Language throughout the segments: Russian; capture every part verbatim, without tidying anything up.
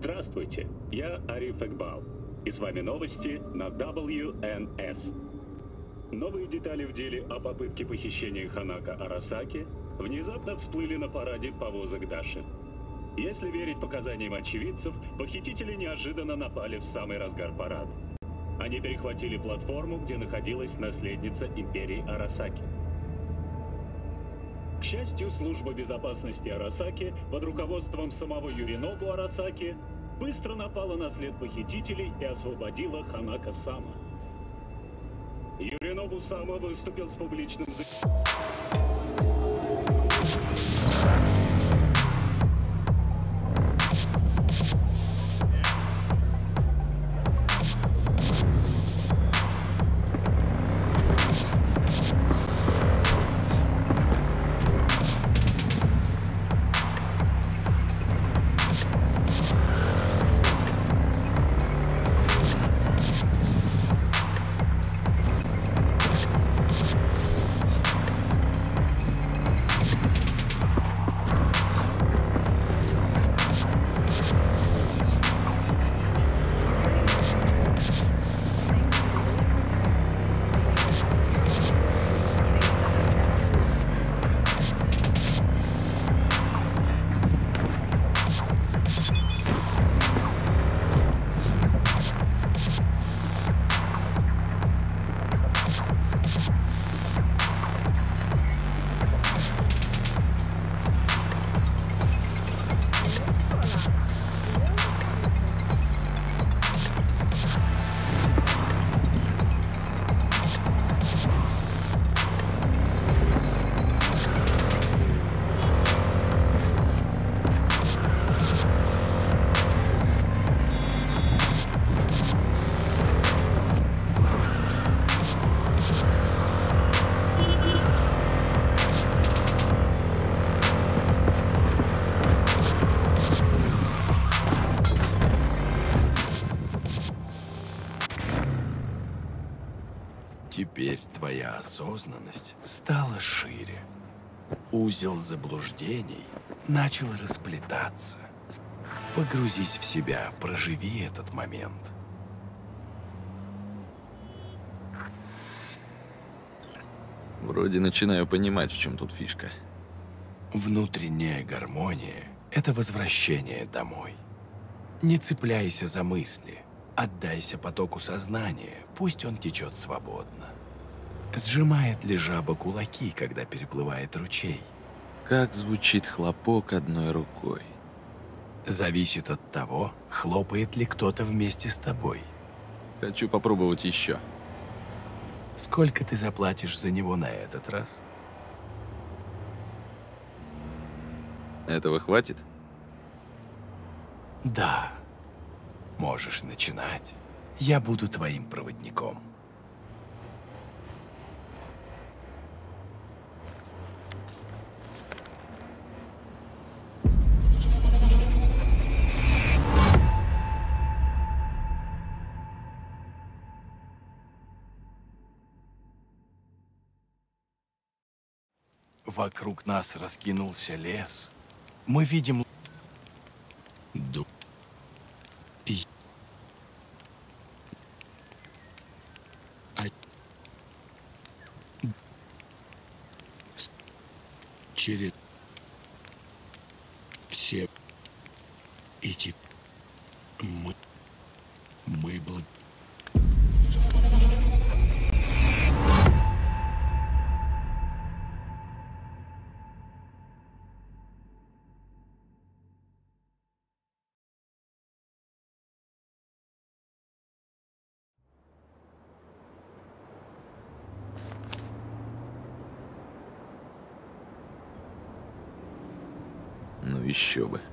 Здравствуйте, я Ариф Экбал, и с вами новости на дабл ю эн эс. Новые детали в деле о попытке похищения Ханако Арасаки внезапно всплыли на параде повозок Даши. Если верить показаниям очевидцев, похитители неожиданно напали в самый разгар парада. Они перехватили платформу, где находилась наследница империи Арасаки. К счастью, служба безопасности Арасаки под руководством самого Юринобу Арасаки быстро напала на след похитителей и освободила Ханако Сама. Юринобу Сама выступил с публичным заявлением. Теперь твоя осознанность стала шире. Узел заблуждений начал расплетаться. Погрузись в себя, проживи этот момент. Вроде начинаю понимать, в чем тут фишка. Внутренняя гармония – это возвращение домой. Не цепляйся за мысли. Отдайся потоку сознания, пусть он течет свободно. Сжимает ли жаба кулаки, когда переплывает ручей? Как звучит хлопок одной рукой? Зависит от того, хлопает ли кто-то вместе с тобой. Хочу попробовать еще. Сколько ты заплатишь за него на этот раз? Этого хватит? Да. Можешь начинать. Я буду твоим проводником. Вокруг нас раскинулся лес. Мы видим... Ду... И... А... С... Через... Все... Эти... Мы... Мы благ... Ну еще бы.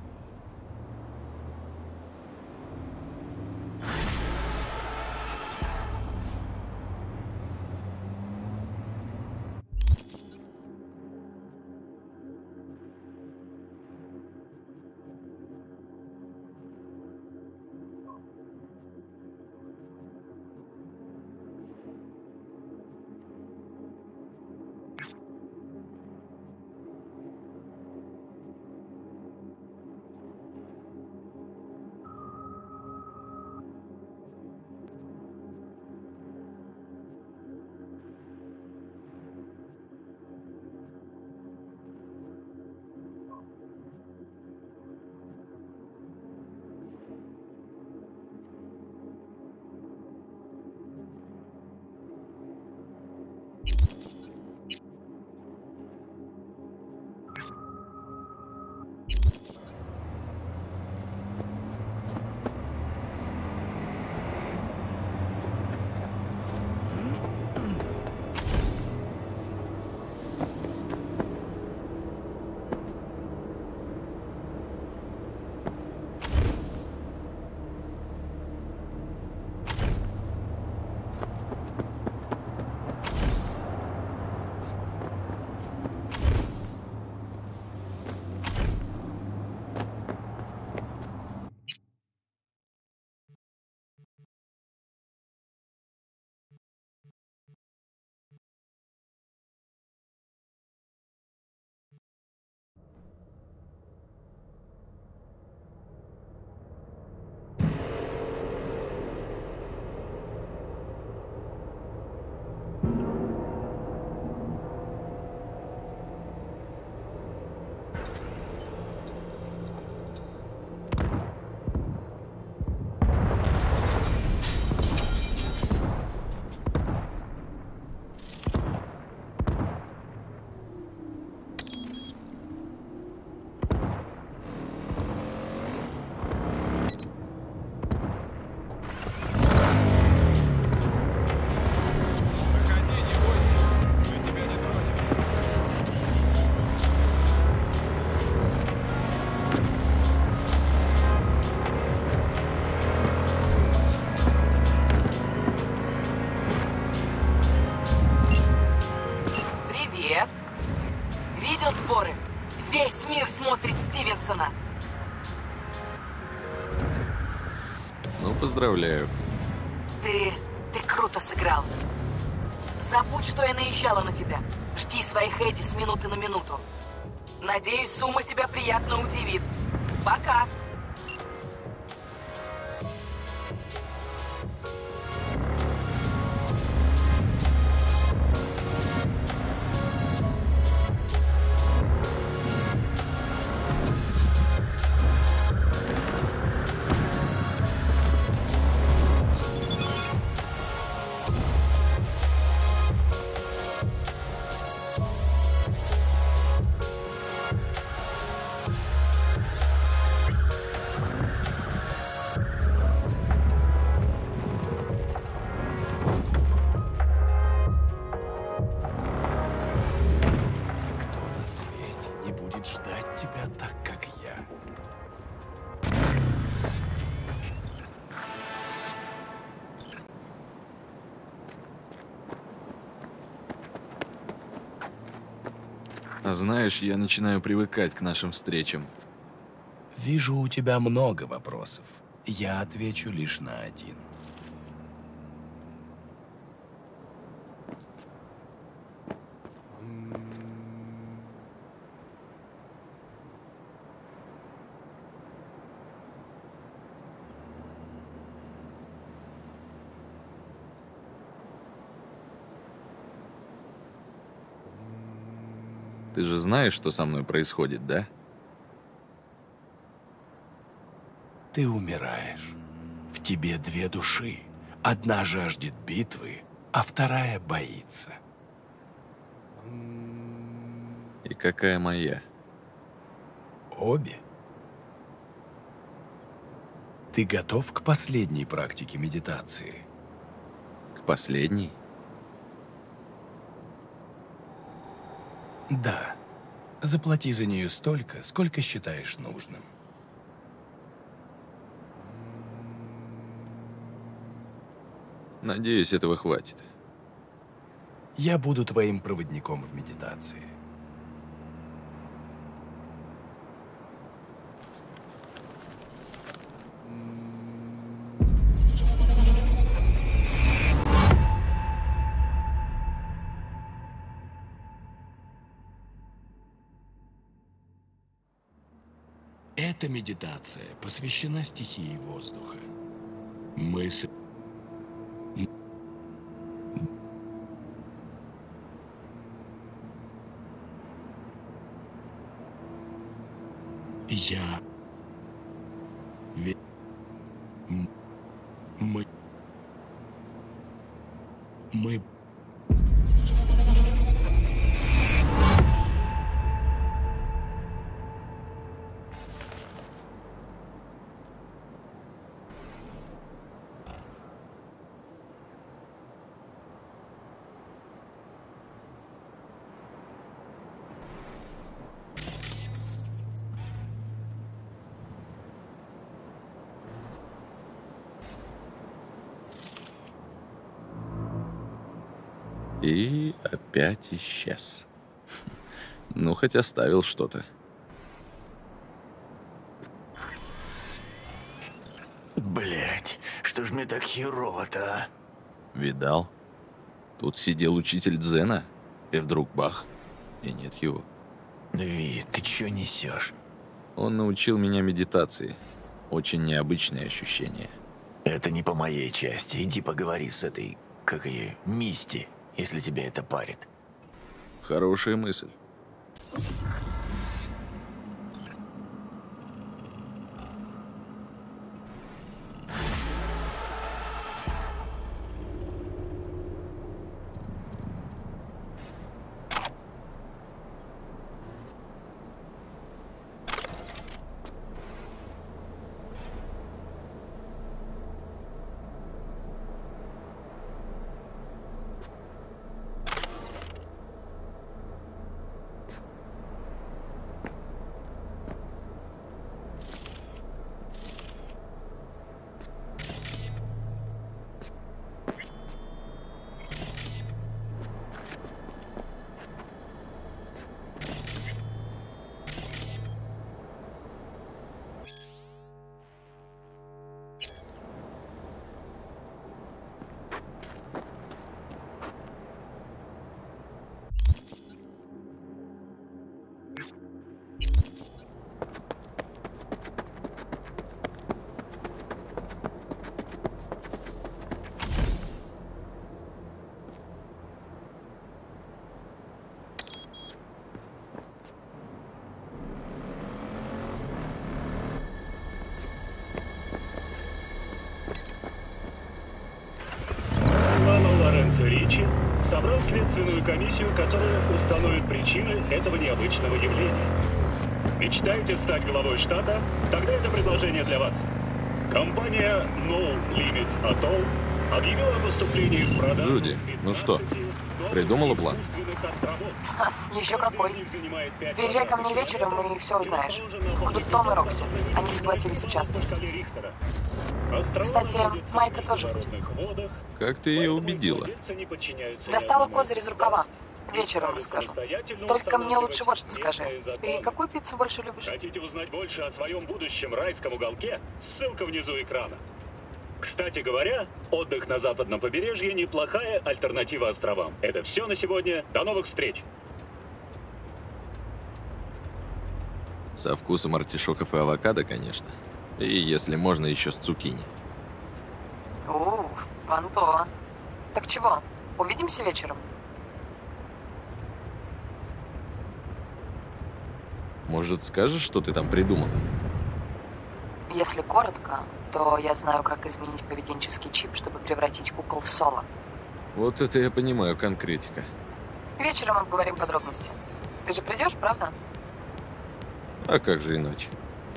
смотрит Стивенсона. Ну, поздравляю. Ты... ты круто сыграл. Забудь, что я наезжала на тебя. Жди своих Эдди с минуты на минуту. Надеюсь, сумма тебя приятно удивит. Пока. Никто на свете не будет ждать тебя так, как я. А знаешь, я начинаю привыкать к нашим встречам. Вижу, у тебя много вопросов. Я отвечу лишь на один. Ты же знаешь, что со мной происходит, да? Ты умираешь. В тебе две души. Одна жаждет битвы, а вторая боится. И какая моя? Обе. Ты готов к последней практике медитации? К последней? Да. Заплати за нее столько, сколько считаешь нужным. Надеюсь, этого хватит. Я буду твоим проводником в медитации. Эта медитация посвящена стихии воздуха. Мы с... Я... Ве... М- Мы... Мы... И опять исчез. Ну, хоть оставил что-то. Блять, что ж мне так херово-то, а? Видал? Тут сидел учитель дзена, и вдруг бах, и нет его. Ви, ты чё несешь? Он научил меня медитации. Очень необычное ощущение. Это не по моей части. Иди поговори с этой, как ее, Мисти, если тебя это парит. Хорошая мысль. собрал следственную комиссию, которая установит причины этого необычного явления. Мечтаете стать главой штата? Тогда это предложение для вас. Компания No Limits Atoll объявила о поступлении в продажу Джуди, ну что, придумала план? Ха, еще какой. Приезжай ко мне вечером и все узнаешь. Будут Том и Рокси. Они согласились участвовать. Кстати, Майка тоже будет. Как ты ее убедила? Достала козырь из рукава. Вечером расскажу. Только мне лучше вот что скажи. Ты какую пиццу больше любишь? Хотите узнать больше о своем будущем райском уголке? Ссылка внизу экрана. Кстати говоря, отдых на западном побережье – неплохая альтернатива островам. Это все на сегодня. До новых встреч! Со вкусом артишоков и авокадо, конечно. И, если можно, еще с цукини. Ух, понто. Так чего, увидимся вечером? Может, скажешь, что ты там придумал? Если коротко, то я знаю, как изменить поведенческий чип, чтобы превратить кукол в соло. Вот это я понимаю, конкретика. Вечером обговорим подробности. Ты же придешь, правда? А как же иначе?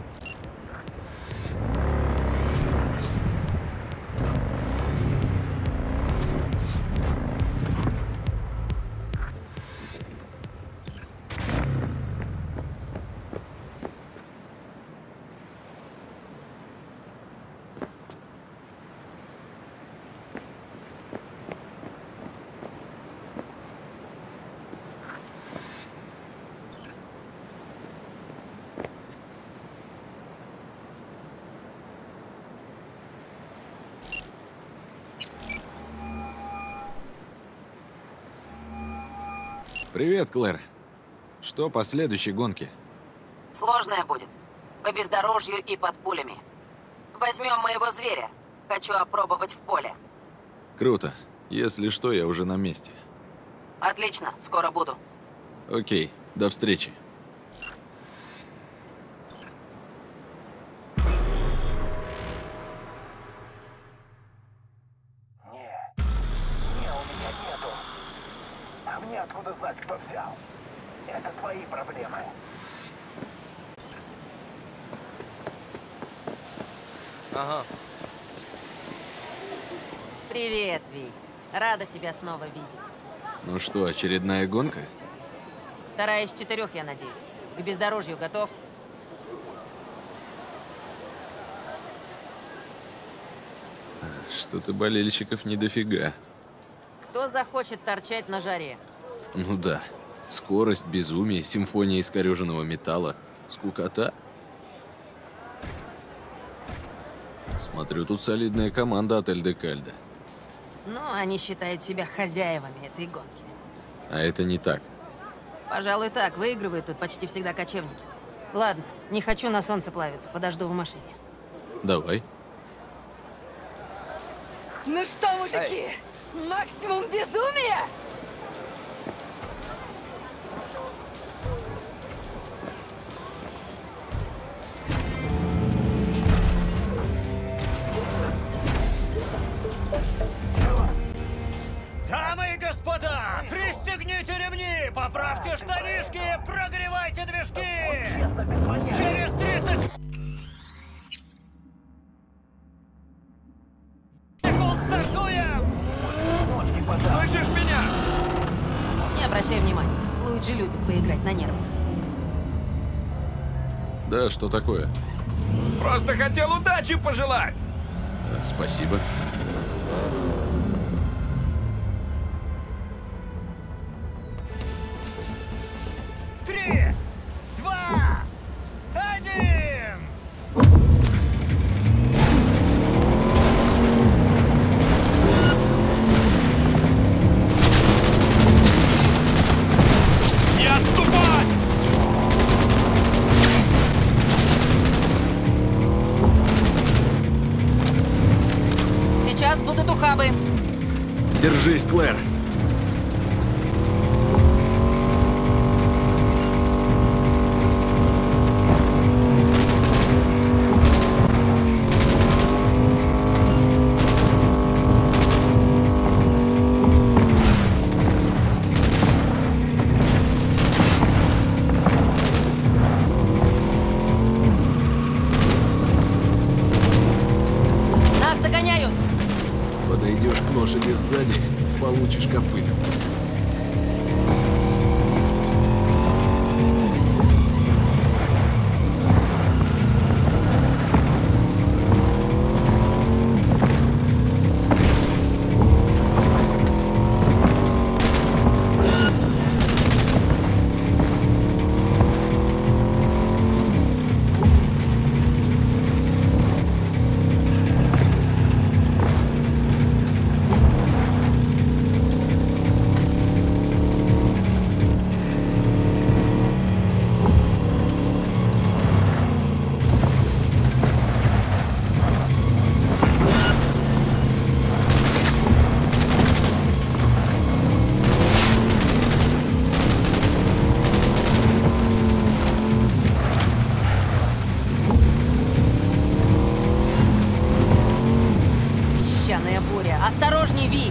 Привет, Клэр. Что по следующей гонке? Сложная будет. По бездорожью и под пулями. Возьмем моего зверя. Хочу опробовать в поле. Круто. Если что, я уже на месте. Отлично, скоро буду. Окей, до встречи. Откуда знать, кто взял? Это твои проблемы. Ага. Привет, Ви. Рада тебя снова видеть. Ну что, очередная гонка? Вторая из четырех, я надеюсь. К бездорожью готов? Что-то болельщиков не дофига. Кто захочет торчать на жаре? Ну да. Скорость, безумие, симфония искореженного металла. Скукота. Смотрю, тут солидная команда от Эльдекальда. Ну, они считают себя хозяевами этой гонки. А это не так. Пожалуй, так. Выигрывают тут почти всегда кочевники. Ладно, не хочу на солнце плавиться. Подожду в машине. Давай. Ну что, мужики? Максимум безумия! Дамы и господа, пристегните ремни, поправьте штанишки, прогревайте движки! Через тридцать секунд стартуем! Слышишь меня? Не обращай внимания. Луиджи любит поиграть на нервах. Да, что такое? Просто хотел удачи пожелать! А, спасибо. Три, два, один! Не отступать! Сейчас будут ухабы. Держись, Клэр. попыток. Песчаная буря. Осторожней, Ви!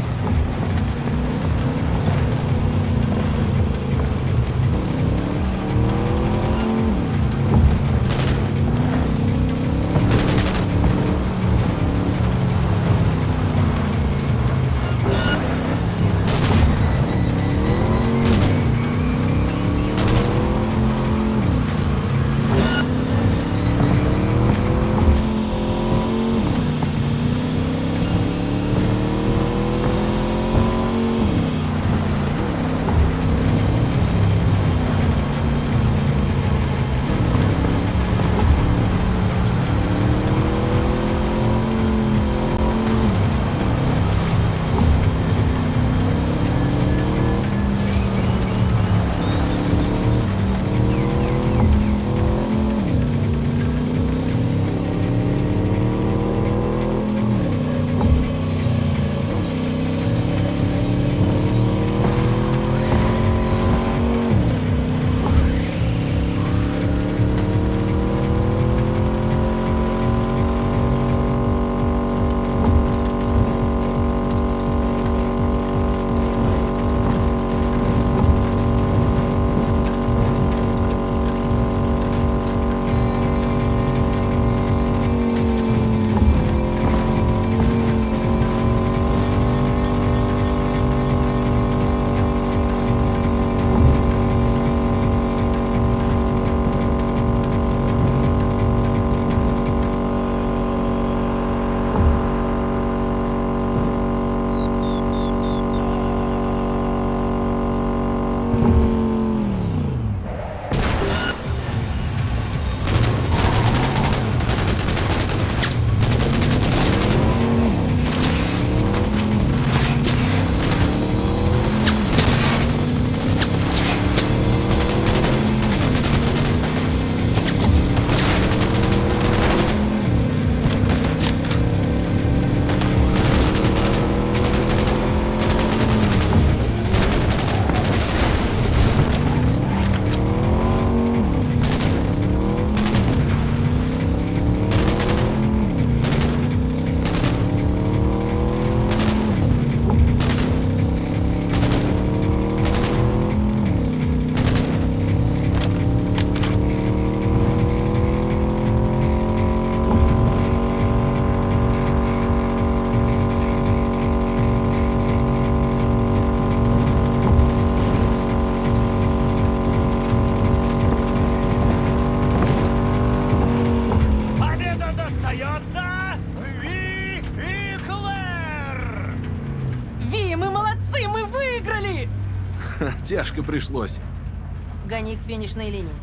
Тяжко пришлось. Гони к финишной линии.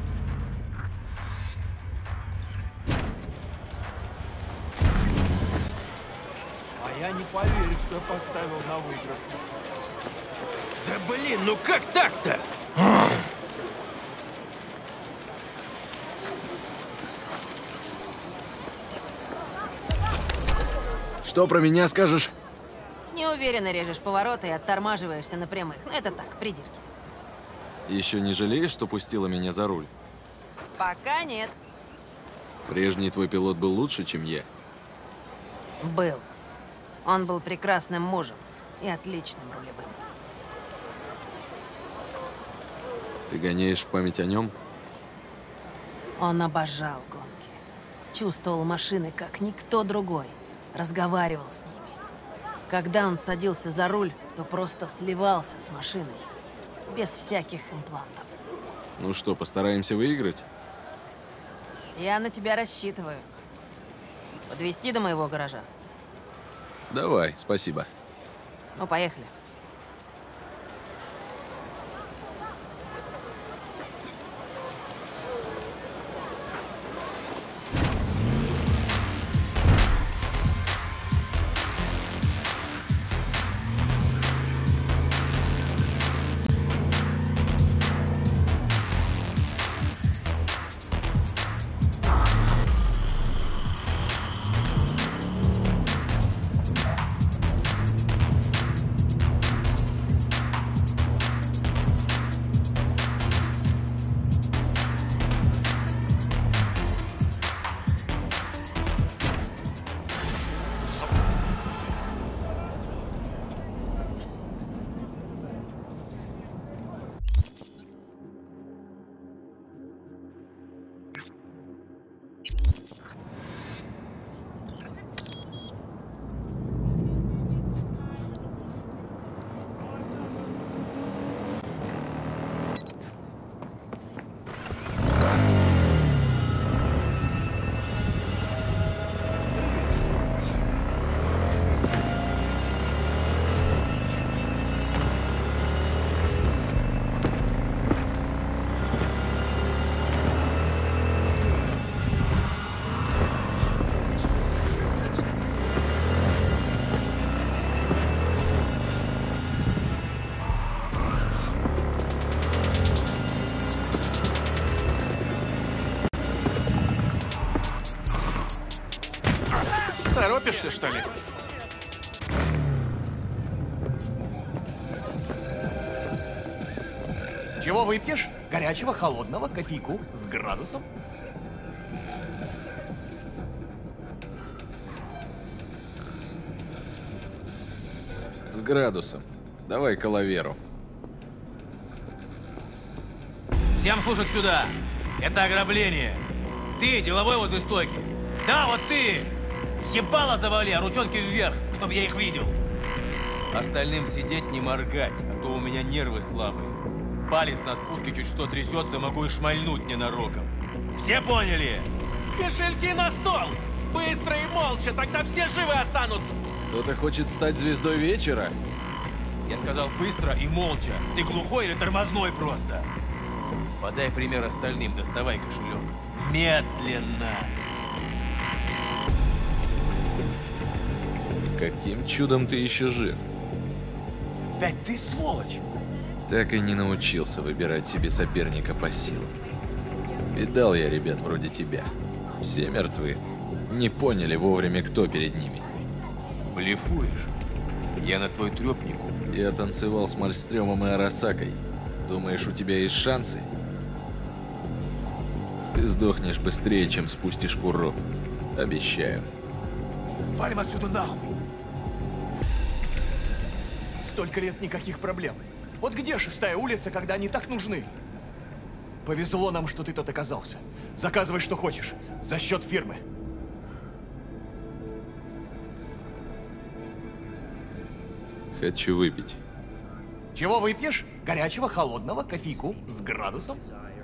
А я не поверю, что я поставил на выигрыш. Да блин, ну как так-то? Что про меня скажешь? Неуверенно режешь повороты и оттормаживаешься на прямых. Ну, это так, придирки. Еще не жалеешь, что пустила меня за руль? Пока нет. Прежний твой пилот был лучше, чем я? Был. Он был прекрасным мужем и отличным рулевым. Ты гоняешь в память о нем? Он обожал гонки. Чувствовал машины, как никто другой. Разговаривал с ними. Когда он садился за руль, то просто сливался с машиной. Без всяких имплантов. Ну что, постараемся выиграть? Я на тебя рассчитываю. Подвезти до моего гаража? Давай, спасибо. Ну, поехали. Торопишься, что ли? Чего выпьешь? Горячего, холодного, кофейку с градусом? С градусом. Давай к Лаверу. Всем слушать сюда. Это ограбление. Ты деловой возле стойки. Да, вот ты! Ебало завали, а ручонки вверх, чтобы я их видел. Остальным сидеть не моргать, а то у меня нервы слабые. Палец на спуске чуть что трясется, могу и шмальнуть ненароком. Все поняли? Кошельки на стол! Быстро и молча, тогда все живы останутся! Кто-то хочет стать звездой вечера? Я сказал быстро и молча. Ты глухой или тормозной просто? Подай пример остальным, доставай кошелек. Медленно! Каким чудом ты еще жив? Опять ты сволочь! Так и не научился выбирать себе соперника по силам. Видал я ребят вроде тебя. Все мертвы. Не поняли вовремя, кто перед ними. Блефуешь? Я на твой трёп не куплю. Я танцевал с Мальстрёмом и Арасакой. Думаешь, у тебя есть шансы? Ты сдохнешь быстрее, чем спустишь курок. Обещаю. Валим отсюда нахуй! Столько лет никаких проблем. Вот где шестая улица, когда они так нужны? Повезло нам, что ты тут оказался. Заказывай, что хочешь. За счет фирмы. Хочу выпить. Чего выпьешь? Горячего, холодного, кофейку с градусом?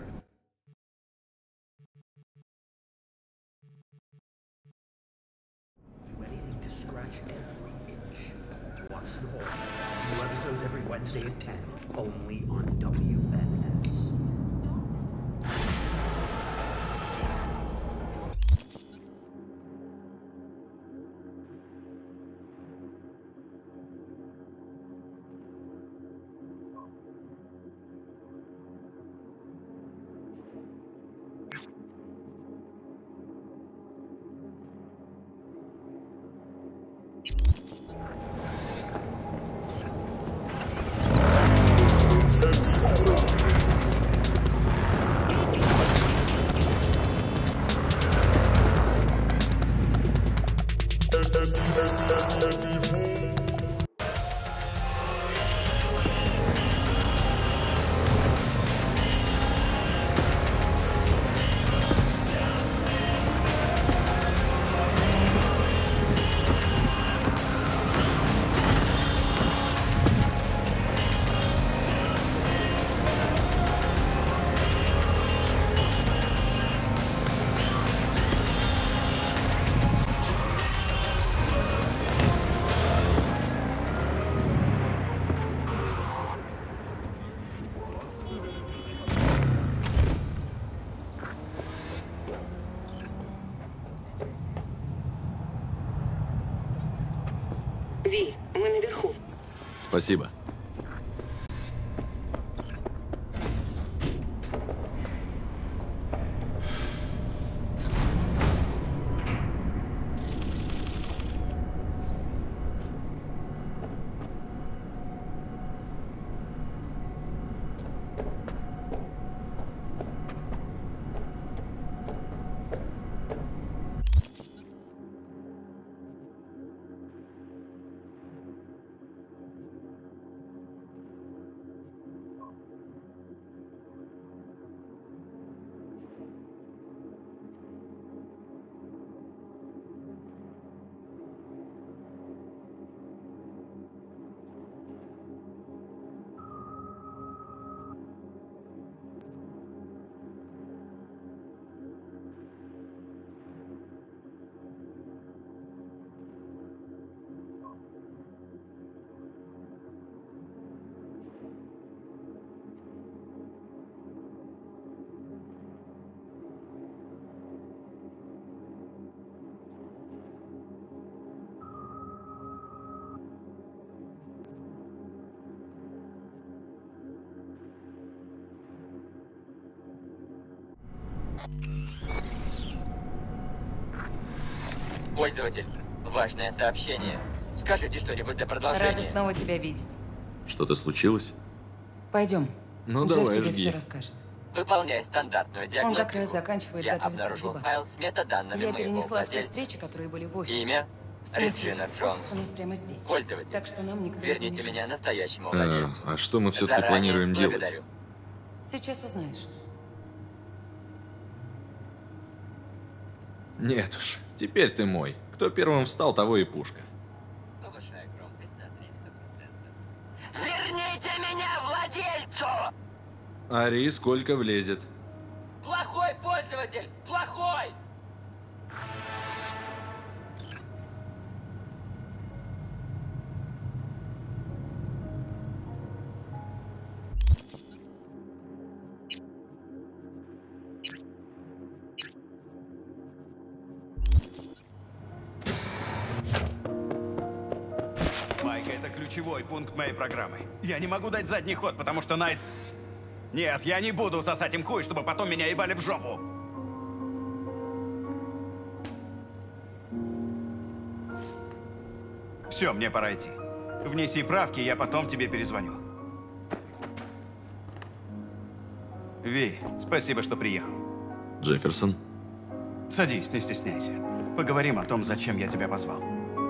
New episodes every Wednesday at ten, only on W N S. Спасибо. Пользователь, важное сообщение. Скажите что-нибудь для продолжения. Рада снова тебя видеть. Что-то случилось? Пойдем. Ну Джефф давай, тебе жги. все расскажет. Выполняй стандартную Он диагностику. как раз заканчивает Я готовиться к обнаружил дебатам. файл с метаданными Я моего перенесла все владельца. встречи, которые были в офисе. Имя? В смысле, Реджина Джонс. у нас прямо здесь. Пользователь. Так что нам никто не Верните помешает. меня настоящему А, владельцу. а что мы все-таки Заранее планируем делать? благодарю. Сейчас узнаешь. Нет уж, теперь ты мой. Кто первым встал, того и пушка. Повышаю громкость на триста процентов. Верните меня владельцу! Ари, сколько влезет? Плохой пользователь! Плохой! Майка, это ключевой пункт моей программы. Я не могу дать задний ход, потому что Найт... Нет, я не буду сосать им хуй, чтобы потом меня ебали в жопу. Все, мне пора идти. Внеси правки, я потом тебе перезвоню. Ви, спасибо, что приехал. Джефферсон? Садись, не стесняйся. Поговорим о том, зачем я тебя позвал.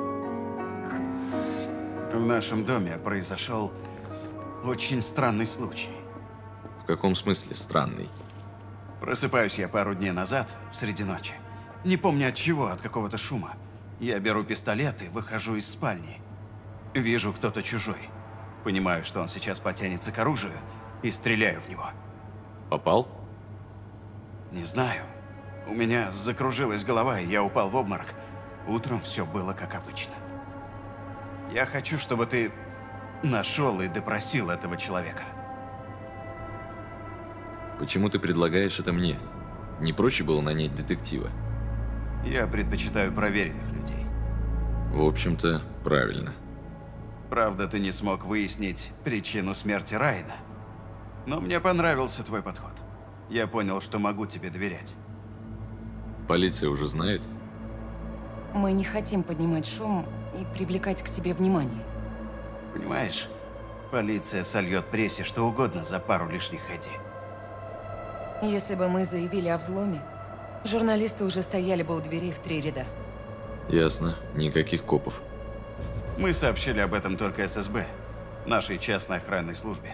В нашем доме произошел очень странный случай. В каком смысле странный? Просыпаюсь я пару дней назад, среди ночи. Не помню от чего, от какого-то шума. Я беру пистолет и выхожу из спальни. Вижу, кто-то чужой. Понимаю, что он сейчас потянется к оружию, и стреляю в него. Попал? Не знаю. У меня закружилась голова, и я упал в обморок. Утром все было как обычно. Я хочу, чтобы ты нашел и допросил этого человека. Почему ты предлагаешь это мне? Не проще было нанять детектива? Я предпочитаю проверенных людей. В общем-то, правильно. Правда, ты не смог выяснить причину смерти Райана. Но мне понравился твой подход. Я понял, что могу тебе доверять. Полиция уже знает? Мы не хотим поднимать шум и привлекать к себе внимание. Понимаешь, полиция сольет прессе что угодно за пару лишних Эдди. Если бы мы заявили о взломе, журналисты уже стояли бы у дверей в три ряда. Ясно. Никаких копов. Мы сообщили об этом только эс эс бэ, нашей частной охранной службе.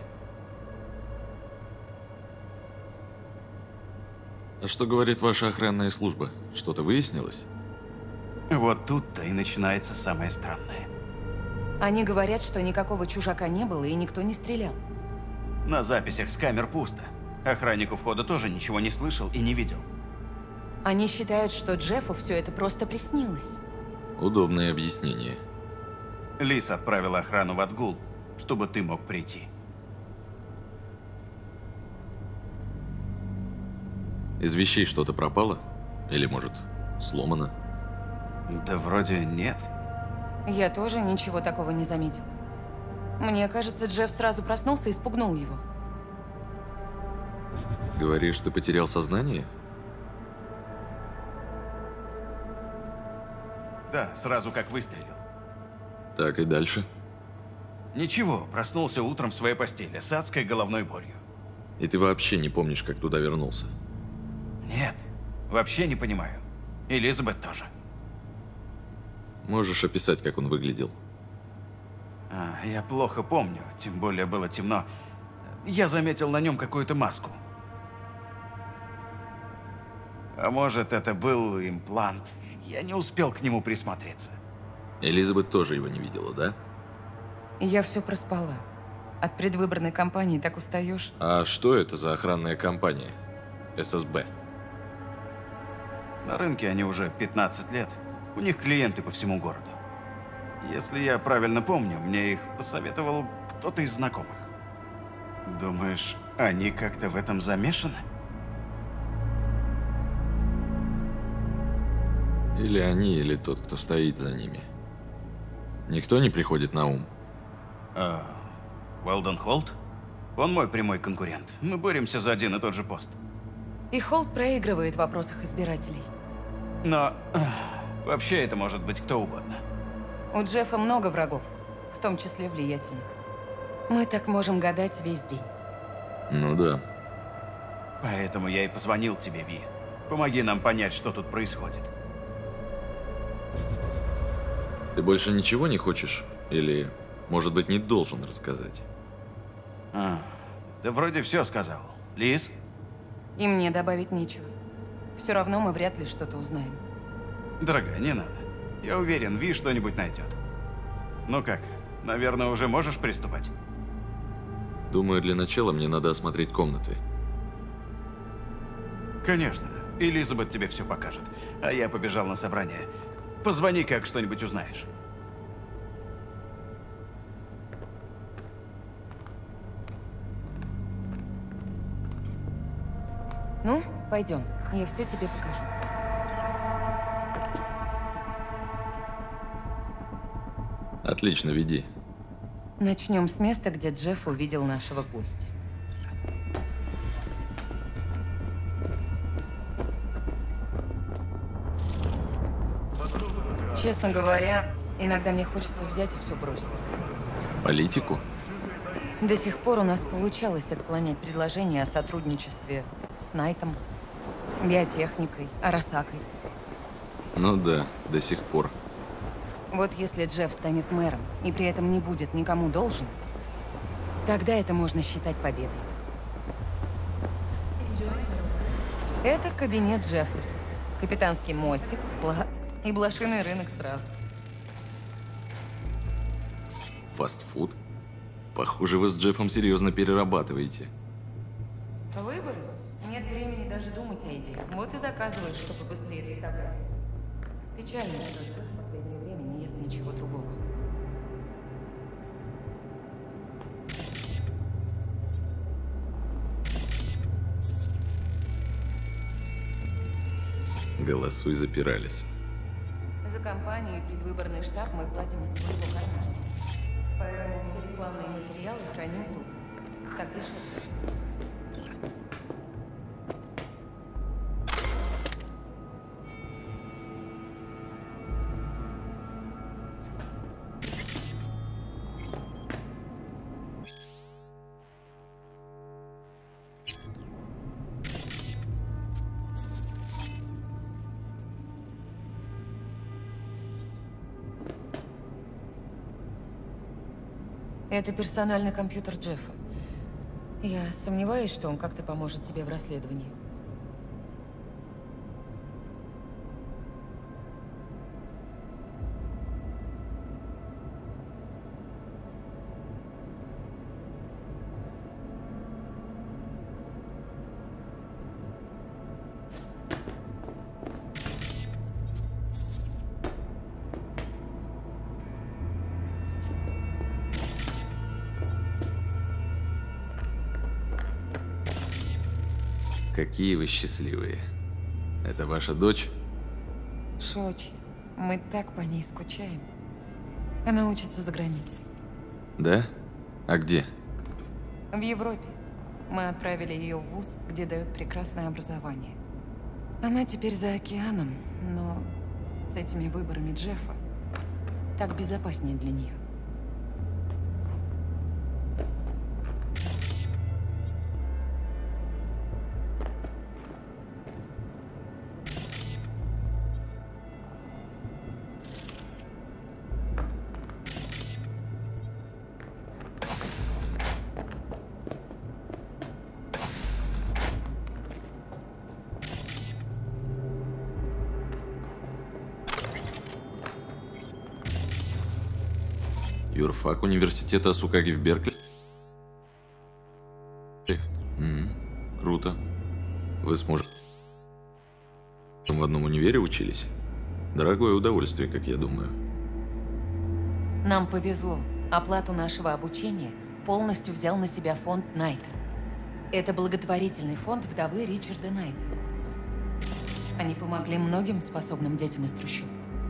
А что говорит ваша охранная служба? Что-то выяснилось? Вот тут-то и начинается самое странное. Они говорят, что никакого чужака не было и никто не стрелял. На записях с камер пусто. Охранник у входа тоже ничего не слышал и не видел. Они считают, что Джеффу все это просто приснилось. Удобное объяснение. Лис отправила охрану в отгул, чтобы ты мог прийти. Из вещей что-то пропало? Или, может, сломано? Да вроде нет. Я тоже ничего такого не заметила. Мне кажется, Джефф сразу проснулся и спугнул его. Говоришь, ты потерял сознание? Да, сразу как выстрелил. Так и дальше. Ничего, проснулся утром в своей постели с адской головной болью. И ты вообще не помнишь, как туда вернулся? Нет, вообще не понимаю. Элизабет тоже. Можешь описать, как он выглядел? А, я плохо помню, тем более было темно. Я заметил на нем какую-то маску. А может, это был имплант? Я не успел к нему присмотреться. Элизабет тоже его не видела, да? Я все проспала. От предвыборной кампании так устаешь. А что это за охранная компания? эс эс бэ. На рынке они уже пятнадцать лет. У них клиенты по всему городу. Если я правильно помню, мне их посоветовал кто-то из знакомых. Думаешь, они как-то в этом замешаны? Или они, или тот, кто стоит за ними. Никто не приходит на ум? А, Уэлдон Холт? Он мой прямой конкурент. Мы боремся за один и тот же пост. И Холт проигрывает в вопросах избирателей. Но эх, вообще это может быть кто угодно. У Джеффа много врагов, в том числе влиятельных. Мы так можем гадать весь день. Ну да. Поэтому я и позвонил тебе, Ви. Помоги нам понять, что тут происходит. Ты больше ничего не хочешь? Или, может быть, не должен рассказать? А, ты вроде все сказал. Лиз? И мне добавить нечего. Все равно мы вряд ли что-то узнаем. Дорогая, не надо. Я уверен, Ви что-нибудь найдет. Ну как, наверное, уже можешь приступать? Думаю, для начала мне надо осмотреть комнаты. Конечно. Элизабет тебе все покажет. А я побежал на собрание. Позвони, как что-нибудь узнаешь. Ну, пойдем. Я все тебе покажу. Отлично, веди. Начнем с места, где Джефф увидел нашего гостя. Честно говоря, иногда мне хочется взять и все бросить. Политику? До сих пор у нас получалось отклонять предложения о сотрудничестве с Найтом, биотехникой, Арасакой. Ну да, до сих пор. Вот если Джефф станет мэром и при этом не будет никому должен, тогда это можно считать победой. Это кабинет Джеффа. Капитанский мостик, склад и блошиный рынок сразу. Фастфуд? Похоже, вы с Джеффом серьезно перерабатываете. Выборы? Нет времени даже думать о еде. Вот и заказываешь, чтобы быстрее доставлять. Печально, что Джефф в последнее время не ест ничего другого. Голосуй за Пиралис. За компанию и предвыборный штаб мы платим из своего кармана. Поэтому все рекламные материалы храним тут. Так дешевле. Это персональный компьютер Джеффа. Я сомневаюсь, что он как-то поможет тебе в расследовании. Какие вы счастливые. Это ваша дочь? Шочи, мы так по ней скучаем. Она учится за границей. Да? А где? В Европе. Мы отправили ее в вуз, где дают прекрасное образование. Она теперь за океаном, но с этими выборами Джеффа так безопаснее для нее. Юрфак университета Асукаги в Беркли. М-м, круто. Вы с мужем в одном универе учились? Дорогое удовольствие, как я думаю. Нам повезло. Оплату нашего обучения полностью взял на себя фонд Найта. Это благотворительный фонд вдовы Ричарда Найта. Они помогли многим способным детям из трущоб.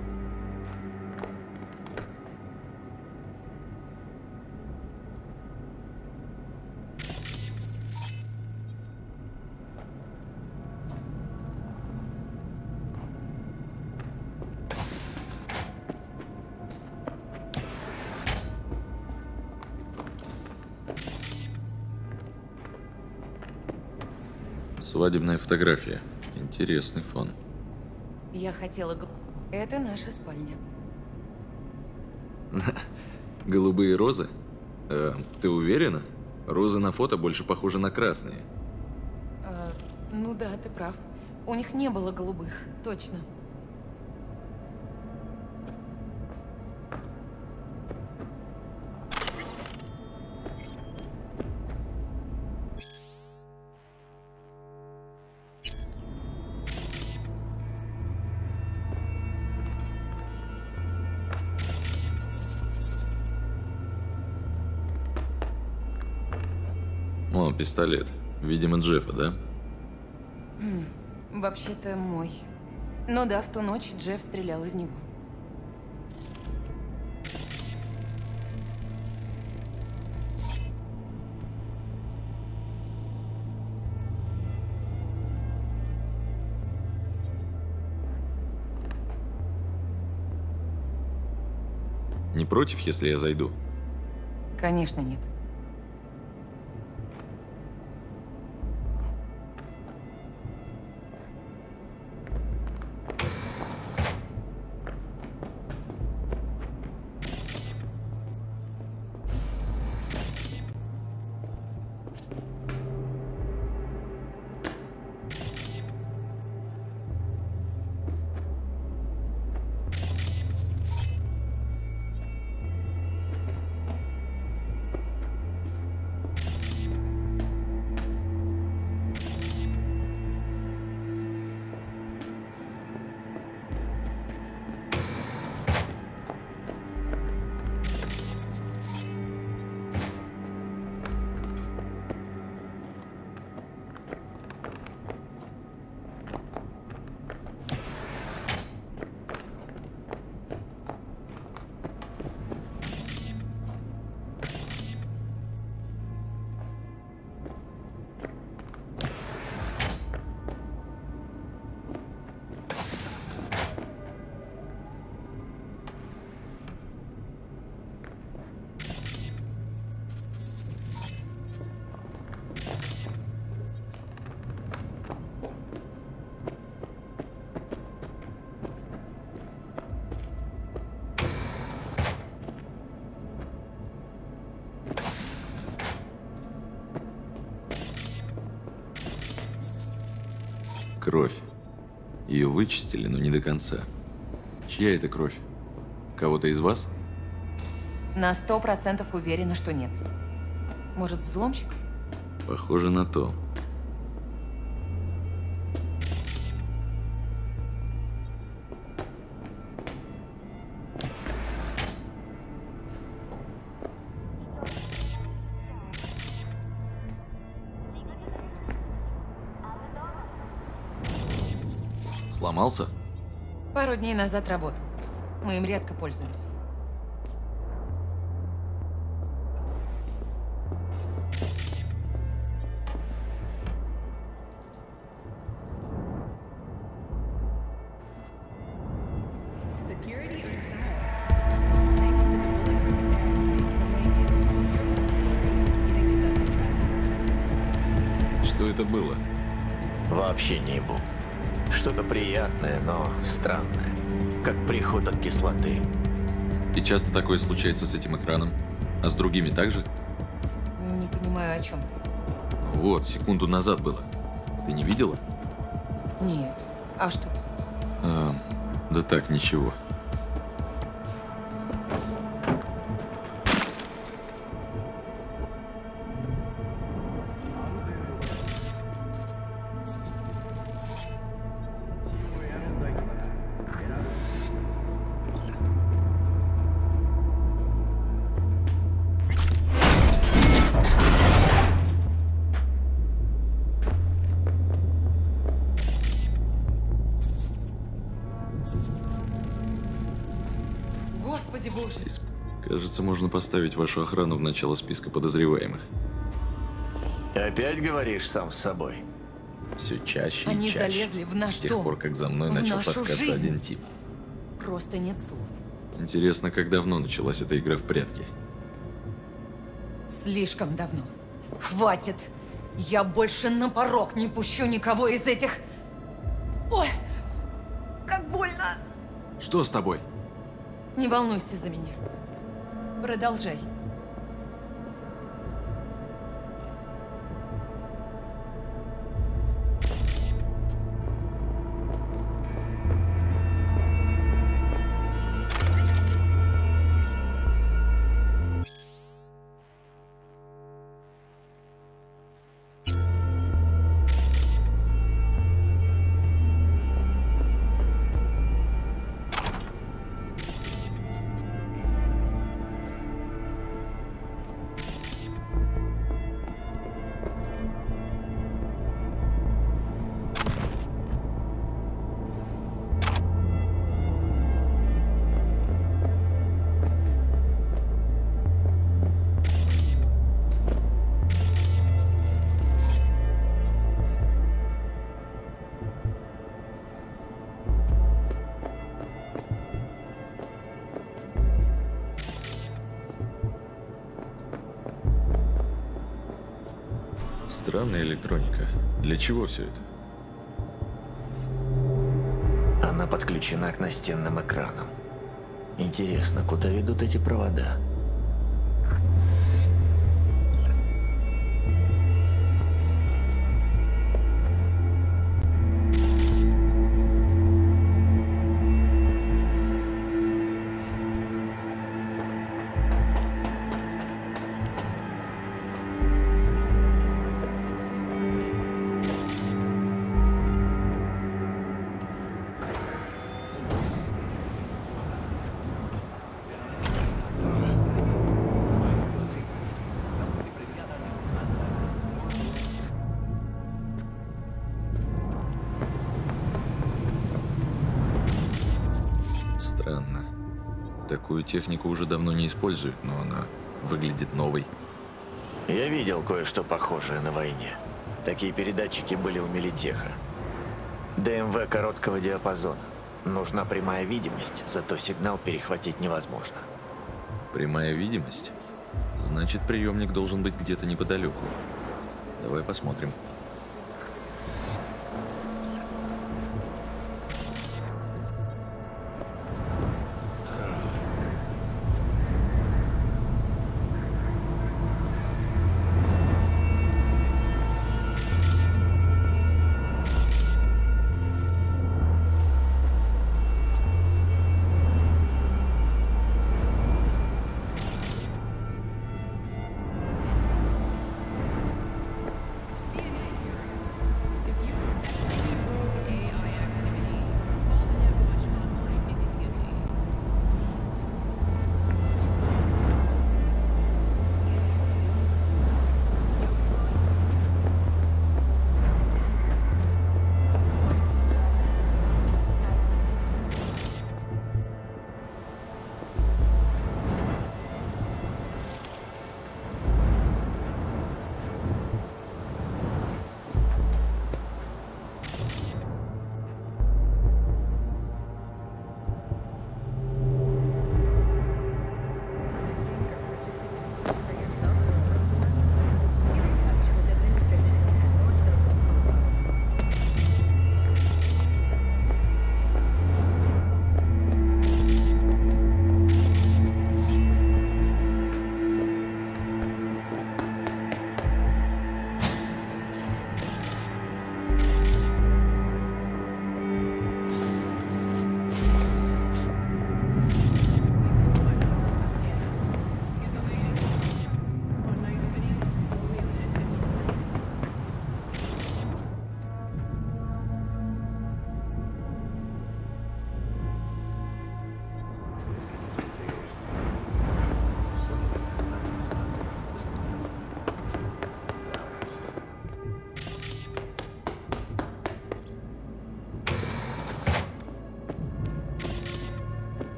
Свадебная фотография. Интересный фон. Я хотела... г- Это наша спальня. Голубые розы? Э, ты уверена? Розы на фото больше похожи на красные. А, ну да, ты прав. У них не было голубых, точно. О, пистолет. Видимо, Джеффа, да? Хм, вообще-то мой. Ну да, в ту ночь Джефф стрелял из него. Не против, если я зайду? Конечно, нет. Кровь. Ее вычистили, но не до конца. Чья это кровь? Кого-то из вас? На сто процентов уверена, что нет. Может, взломщик? Похоже на то. Сломался? Пару дней назад работал. Мы им редко пользуемся. Что это было? Вообще не ебу. Что-то приятное, но странное. Как приход от кислоты. И часто такое случается с этим экраном? А с другими также? Не понимаю, о чем ты. Вот, секунду назад было. Ты не видела? Нет. А что? А, да так, ничего. Господи боже. Кажется, можно поставить вашу охрану в начало списка подозреваемых. Опять говоришь сам с собой? Все чаще и Они чаще. залезли в наш С тех дом, пор, как за мной в начал нашу таскаться жизнь. один тип. Просто нет слов. Интересно, как давно началась эта игра в прятки? Слишком давно. Хватит. Я больше на порог не пущу никого из этих... Ой, как больно. Что с тобой? Не волнуйся за меня. Продолжай. Странная электроника. Для чего все это? Она подключена к настенным экранам. Интересно, куда ведут эти провода? Странно. Такую технику уже давно не используют, но она выглядит новой. Я видел кое-что похожее на войне. Такие передатчики были у Милитеха. ДМВ короткого диапазона. Нужна прямая видимость, зато сигнал перехватить невозможно. Прямая видимость? Значит, приемник должен быть где-то неподалеку. Давай посмотрим.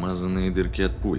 Замазанные дырки от пуль.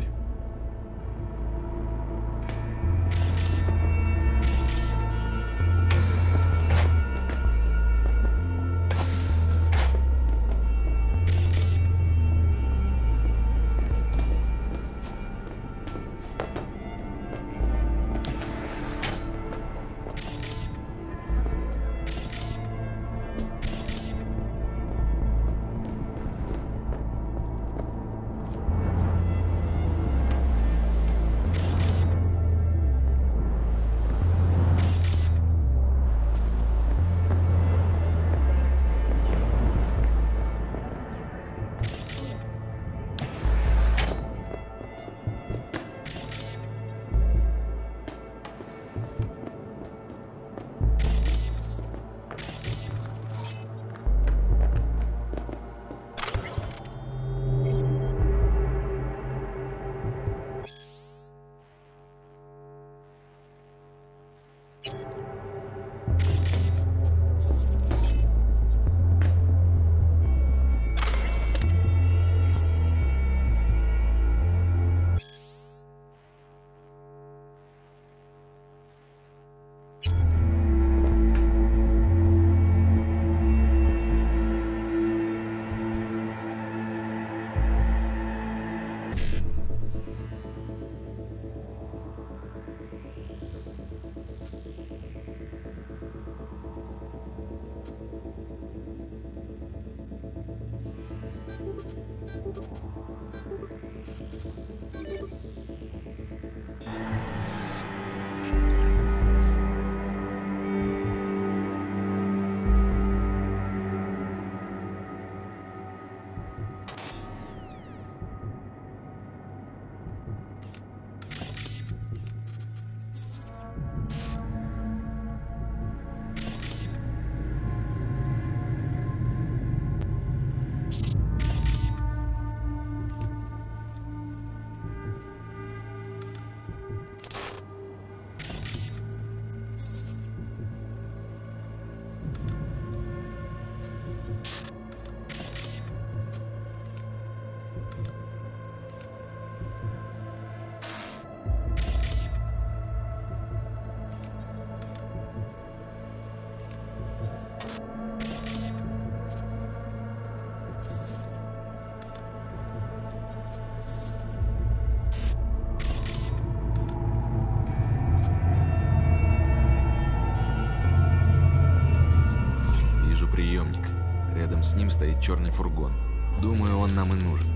Приемник. Рядом с ним стоит черный фургон. Думаю, он нам и нужен.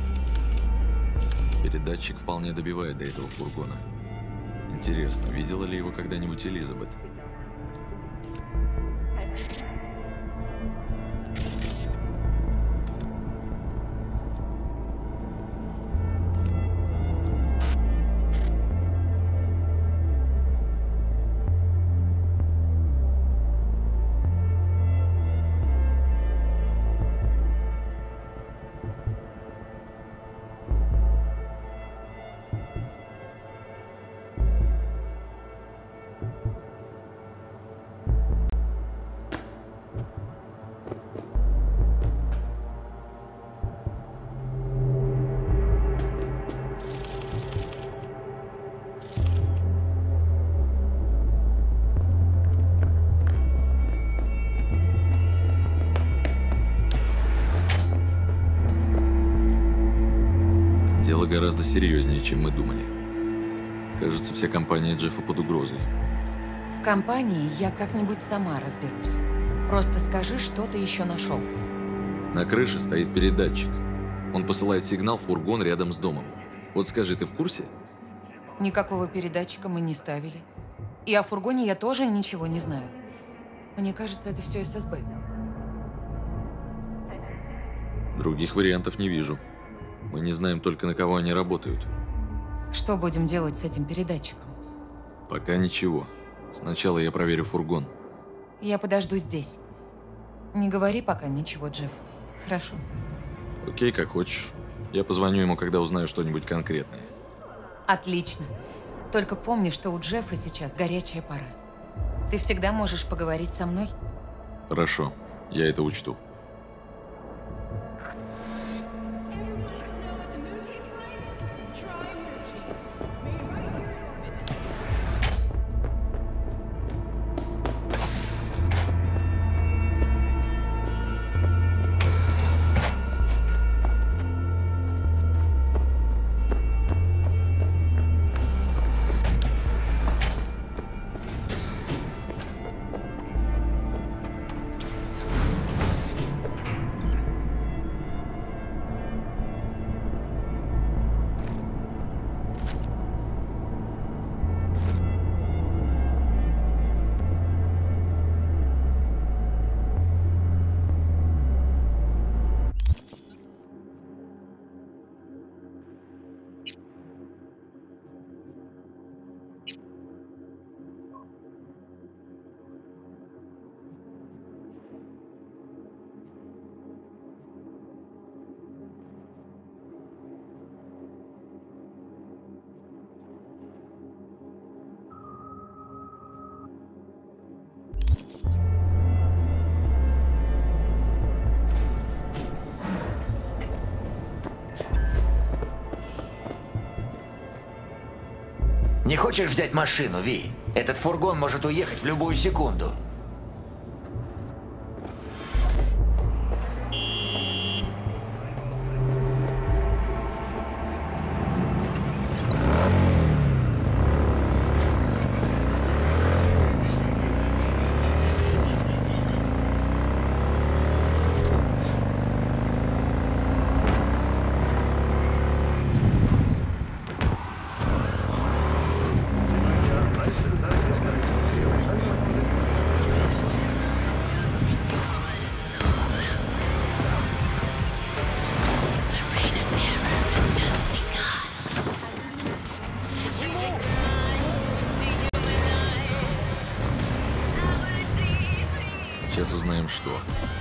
Передатчик вполне добивает до этого фургона. Интересно, видела ли его когда-нибудь Элизабет? Дело гораздо серьезнее, чем мы думали. Кажется, вся компания Джеффа под угрозой. С компанией я как-нибудь сама разберусь. Просто скажи, что ты еще нашел. На крыше стоит передатчик. Он посылает сигнал в фургон рядом с домом. Вот скажи, ты в курсе? Никакого передатчика мы не ставили. И о фургоне я тоже ничего не знаю. Мне кажется, это все эс эс бэ. Других вариантов не вижу. Мы не знаем только, на кого они работают. Что будем делать с этим передатчиком? Пока ничего. Сначала я проверю фургон. Я подожду здесь. Не говори пока ничего, Джефф. Хорошо? Окей, как хочешь. Я позвоню ему, когда узнаю что-нибудь конкретное. Отлично. Только помни, что у Джеффа сейчас горячая пора. Ты всегда можешь поговорить со мной? Хорошо. Я это учту. Не хочешь взять машину, Ви? Этот фургон может уехать в любую секунду. Сейчас узнаем, что.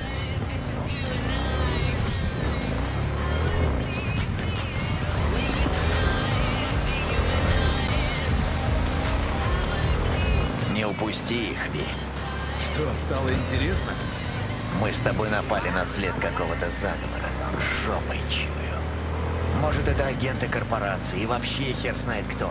Не упусти их, Ви. Что, стало интересно? Мы с тобой напали на след какого-то заговора. Жопой чую. Может, это агенты корпорации и вообще хер знает кто.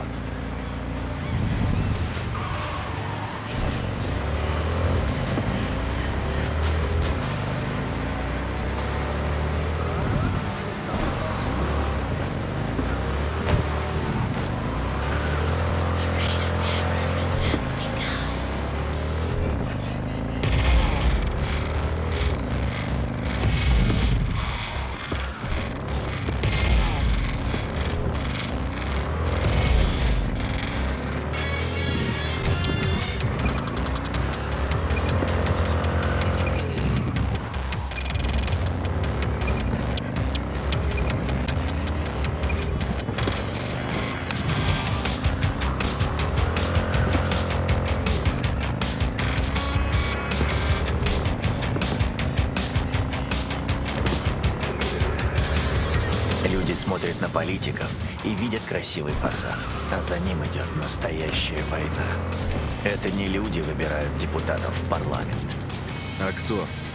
Люди смотрят на политиков и видят красивый фасад, а за ним идет настоящая война. Это не люди выбирают депутатов в парламент. А кто?